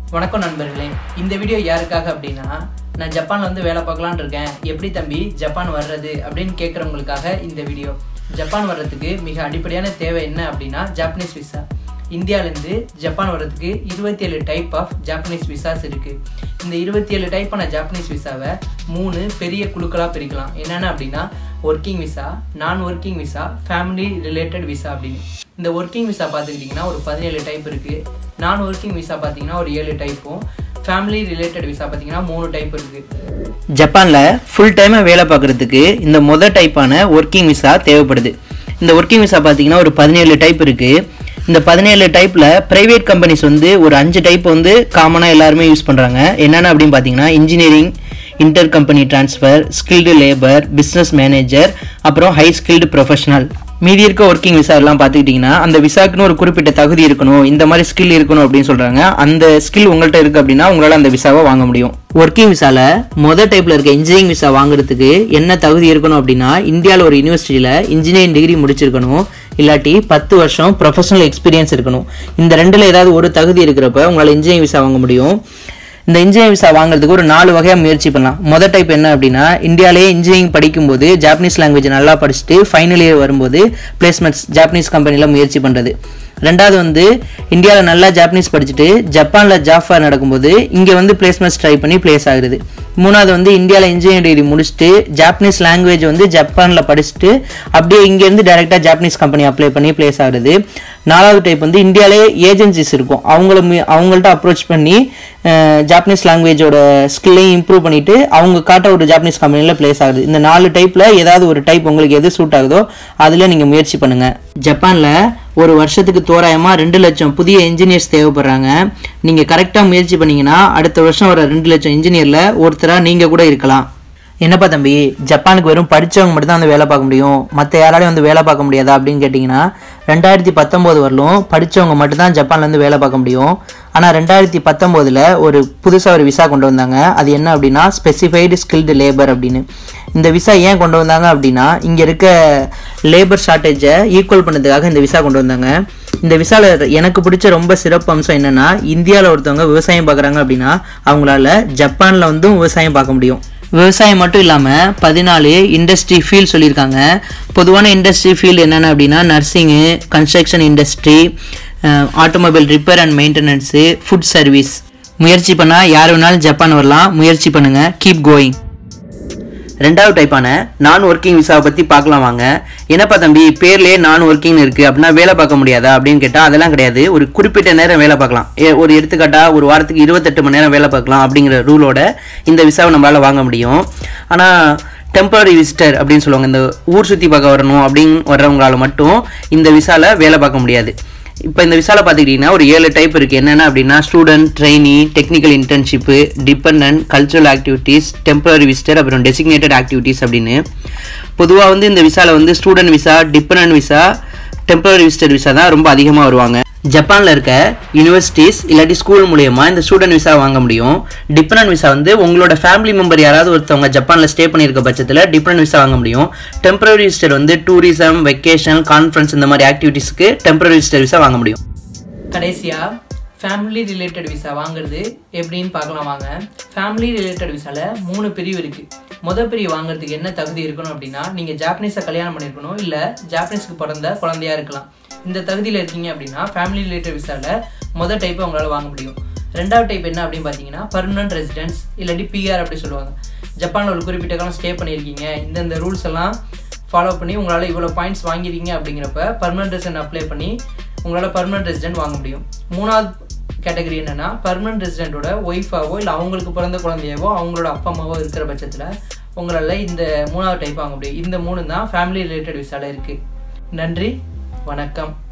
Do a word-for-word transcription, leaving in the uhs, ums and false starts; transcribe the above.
வணக்கம் நண்பர்களே, இந்த வீடியோ யாருக்காக அப்படின்னா, நான் ஜப்பான்ல வந்து வேலை பார்க்கலான்னு இருக்கேன், எப்படி தம்பி ஜப்பான் வர்றது அப்படின்னு கேட்குறவங்களுக்காக இந்த வீடியோ. ஜப்பான் வர்றதுக்கு மிக அடிப்படையான தேவை என்ன அப்படின்னா ஜாப்பனீஸ் விசா. இந்தியாவிலேருந்து ஜப்பான் வர்றதுக்கு இருபத்தி ஏழு டைப் ஆஃப் ஜாப்பனீஸ் விசாஸ் இருக்குது. இந்த இருபத்தி ஏழு டைப்பான ஜாப்பனீஸ் விசாவை மூணு பெரிய குழுக்களாக பிரிக்கலாம். என்னென்ன அப்படின்னா working visa, non working visa, family related visa அப்படின்னு. இந்த ஒர்க்கிங் விசா பார்த்துக்கிட்டிங்கன்னா ஒரு பதினேழு டைப் இருக்குது. நான் ஒர்க்கிங் விசா பார்த்தீங்கன்னா ஒரு ஏழு டைப்பும், ஃபேமிலி ரிலேட்டட் விசா பார்த்தீங்கன்னா மூணு டைப் இருக்குது. ஜப்பானில் ஃபுல் டைமாக வேலை பார்க்குறதுக்கு இந்த மொதல் டைப்பான ஒர்க்கிங் விசா தேவைப்படுது. இந்த ஒர்க்கிங் விசா பார்த்தீங்கன்னா ஒரு பதினேழு டைப் இருக்குது. இந்த பதினேழு டைப்பில் ப்ரைவேட் கம்பெனிஸ் வந்து ஒரு அஞ்சு டைப் வந்து காமனாக எல்லாருமே யூஸ் பண்ணுறாங்க. என்னென்ன அப்படின்னு பார்த்தீங்கன்னா engineering, inter company transfer, skilled labour, business manager, அப்புறம் ஹை ஸ்கில்டு ப்ரொஃபஷனல். மீதி இருக்க ஒர்க்கிங் விசா எல்லாம் பார்த்துக்கிட்டிங்கன்னா அந்த விசாக்குன்னு ஒரு குறிப்பிட்ட தகுதி இருக்கணும், இந்த மாதிரி ஸ்கில் இருக்கணும் அப்படின்னு சொல்கிறாங்க. அந்த ஸ்கில் உங்கள்கிட்ட இருக்குது அப்படின்னா உங்களால் அந்த விசாவை வாங்க முடியும். ஒர்க்கிங் விசாவில் மொதல் டைப்பில் இருக்க இன்ஜினியரிங் விசா வாங்குறதுக்கு என்ன தகுதி இருக்கணும் அப்படின்னா இந்தியாவில் ஒரு யூனிவர்சிட்டியில் இன்ஜினியரிங் டிகிரி முடிச்சிருக்கணும், இல்லாட்டி பத்து வருஷம் ப்ரொஃபஷனல் எக்ஸ்பீரியன்ஸ் இருக்கணும். இந்த ரெண்டில் ஏதாவது ஒரு தகுதி இருக்கிறப்ப உங்களால் இன்ஜினியரிங் விசா வாங்க முடியும். இந்த இன்ஜினியரிங் விசா வாங்குறதுக்கு ஒரு நாலு வகையாக முயற்சி பண்ணலாம். மொதல் டைப் என்ன அப்படின்னா இந்தியாவிலேயே இன்ஜினியரிங் படிக்கும்போது ஜாப்பனீஸ் லாங்குவேஜ் நல்லா படிச்சுட்டு ஃபைனல் இயர் வரும்போது பிளேஸ்மெண்ட்ஸ் ஜாப்பனீஸ் கம்பெனியில் முயற்சி பண்ணுறது. ரெண்டாவது வந்து இந்தியாவில் நல்லா ஜாப்பனீஸ் படிச்சுட்டு ஜப்பானில் ஜாப் ஃபேர் நடக்கும்போது இங்கே வந்து பிளேஸ்மெண்ட்ஸ் ட்ரை பண்ணி பிளேஸ் ஆகுது. மூணாவது வந்து இந்தியாவில் இன்ஜினியரிங் டிகிரி முடிச்சுட்டு ஜாப்பனீஸ் லாங்குவேஜ் வந்து ஜப்பானில் படிச்சுட்டு அப்படியே இங்கேருந்து டேரெக்டாக ஜாப்பனீஸ் கம்பெனி அப்ளை பண்ணி பிளேஸ் ஆகுது. நாலாவது டைப் வந்து இந்தியாவிலே ஏஜென்சிஸ் இருக்கும், அவங்கள அவங்கள்ட்ட அப்ரோச் பண்ணி ஜாப்பனீஸ் லாங்குவேஜோட ஸ்கில்லையும் இம்ப்ரூவ் பண்ணிவிட்டு அவங்க காட்ட ஒரு ஜாப்பனீஸ் கம்பெனியில் பிளேஸ் ஆகுது. இந்த நாலு டைப்பில் ஏதாவது ஒரு டைப் உங்களுக்கு எது சூட் ஆகுதோ அதில் நீங்கள் முயற்சி பண்ணுங்கள். ஜப்பானில் ஒரு வருஷத்துக்கு தோராயமாக ரெண்டு லட்சம் புதிய இன்ஜினியர்ஸ் தேவைப்படுறாங்க. நீங்கள் கரெக்டாக முயற்சி பண்ணிங்கன்னா அடுத்த வருஷம் வர ரெண்டு லட்சம் இன்ஜினியரில் ஒருத்தராக நீங்கள் கூட இருக்கலாம். என்னப்பா தம்பி, ஜப்பானுக்கு வெறும் படித்தவங்க மட்டும் தான் வந்து வேலை பார்க்க முடியும், மற்ற யாராலையும் வந்து வேலை பார்க்க முடியாதா அப்படின்னு கேட்டிங்கன்னா ரெண்டாயிரத்தி பத்தொம்போது வரலும் படித்தவங்க மட்டும்தான் ஜப்பானில் வந்து வேலை பார்க்க முடியும். ஆனால் ரெண்டாயிரத்தி பத்தொம்போதில் ஒரு புதுசாக ஒரு விசா கொண்டு வந்தாங்க. அது என்ன அப்படின்னா ஸ்பெசிஃபைடு ஸ்கில்டு லேபர் அப்படின்னு. இந்த விசா ஏன் கொண்டு வந்தாங்க அப்படின்னா இங்கே இருக்க லேபர் ஷார்ட்டேஜை ஈக்குவல் பண்ணதுக்காக இந்த விசா கொண்டு வந்தாங்க. இந்த விசாவில் எனக்கு பிடிச்ச ரொம்ப சிறப்பு அம்சம் என்னென்னா இந்தியாவில் ஒருத்தவங்க விவசாயம் பார்க்குறாங்க அப்படின்னா அவங்களால ஜப்பானில் வந்தும் விவசாயம் பார்க்க முடியும். விவசாயம் மட்டும் இல்லாமல் பதினாலு இண்டஸ்ட்ரி ஃபீல்ட் சொல்லியிருக்காங்க. பொதுவான இண்டஸ்ட்ரி ஃபீல்டு என்னென்ன அப்படின்னா nursing, construction industry, automobile repair and maintenance, food service. முயற்சி பண்ணால் யார் வேணாலும் ஜப்பான் வரலாம், முயற்சி பண்ணுங்கள், கீப் கோயிங். ரெண்டாவது டைப்பான நான் ஒர்க்கிங் விசாவை பற்றி பார்க்கலாம் வாங்க. என்னப்பா தம்பி பேர்லேயே நான் ஒர்க்கிங் இருக்குது அப்படின்னா வேலை பார்க்க முடியாதா அப்படின்னு கேட்டால் அதெல்லாம் கிடையாது. ஒரு குறிப்பிட்ட நேரம் வேலை பார்க்கலாம். ஒரு எடுத்துக்காட்டாக ஒரு வாரத்துக்கு இருபத்தெட்டு மணி நேரம் வேலை பார்க்கலாம் அப்படிங்கிற ரூலோட இந்த விசாவை நம்மளால் வாங்க முடியும். ஆனால் டெம்பரரி விசிட்டர் அப்படின்னு சொல்லுவாங்க, இந்த ஊர் சுற்றி பார்க்க வரணும் அப்படின்னு வர்றவங்களால மட்டும் இந்த விசாவில் வேலை பார்க்க முடியாது. இப்போ இந்த விசாவில் பார்த்துக்கிட்டிங்கன்னா ஒரு ஏழு டைப் இருக்குது. என்னென்ன அப்படின்னா student, trainee, technical internship, dependent, cultural activities, temporary visitor, அப்புறம் டெசிக்னேட்டட் ஆக்டிவிட்டீஸ் அப்படின்னு. பொதுவாக வந்து இந்த விசாவில் வந்து student visa, dependent visa, temporary visitor visa தான் ரொம்ப அதிகமாக வருவாங்க. ஜப்பானில் இருக்க யூனிவர்சிட்டிஸ் இல்லாட்டி ஸ்கூல் மூலயமா இந்த ஸ்டூடெண்ட் விசா வாங்க முடியும். டிபெண்டன்ட் விசா வந்து உங்களோட ஃபேமிலி மெம்பர் யாராவது ஒருத்தவங்க ஜப்பானில் ஸ்டே பண்ணியிருக்க பட்சத்தில் டிபெண்டன்ட் விசா வாங்க முடியும். டெம்பரரி விசிட்டர் வந்து டூரிசம், வெக்கேஷன், கான்ஃபரன்ஸ் இந்த மாதிரி ஆக்டிவிட்டீஸ்க்கு டெம்பரரி விசிட்டர் விசா வாங்க முடியும். கடைசியாக ஃபேமிலி ரிலேட்டட் விசா வாங்குறது எப்படின்னு பார்க்கலாம் வாங்க. ஃபேமிலி ரிலேட்டட் விசாவில் மூணு பிரிவு இருக்குது. மொதல் பிரிவு வாங்குறதுக்கு என்ன தகுதி இருக்கணும் அப்படின்னா நீங்கள் ஜாப்பனீஸை கல்யாணம் பண்ணியிருக்கணும், இல்லை ஜாப்பனீஸ்க்கு பிறந்த குழந்தையா இருக்கலாம். இந்த தகுதியில் இருக்கீங்க அப்படின்னா ஃபேமிலி ரிலேட்டட் விசாவில் மொதல் டைப்பை உங்களால் வாங்க முடியும். ரெண்டாவது டைப் என்ன அப்படின்னு பார்த்தீங்கன்னா பர்மனன்ட் ரெசிடென்ஸ் இல்லாட்டி பிஆர் அப்படி சொல்லுவாங்க. ஜப்பானில் ஒரு குறிப்பிட்ட காலம் ஸ்டே பண்ணியிருக்கீங்க, இந்தந்த ரூல்ஸ் எல்லாம் ஃபாலோ பண்ணி உங்களால் இவ்வளோ பாயிண்ட்ஸ் வாங்கிருக்கீங்க அப்படிங்கிறப்ப பர்மனன்ட் ரெசிடென்ட் அப்ளை பண்ணி உங்களால் பர்மனன்ட் ரெசிடென்ட் வாங்க முடியும். மூணாவது கேட்டகரி என்னென்னா பர்மனன்ட் ரெசிடென்ட்டோட ஒய்ஃபாவோ இல்லை அவங்களுக்கு பிறந்த குழந்தையாவோ அவங்களோட அப்பா அம்மாவோ இருக்கிற பட்சத்தில் உங்களால் இந்த மூணாவது டைப் வாங்க முடியும். இந்த மூணு தான் ஃபேமிலி ரிலேட்டட் விசாவில் இருக்குது. நன்றி, வணக்கம்.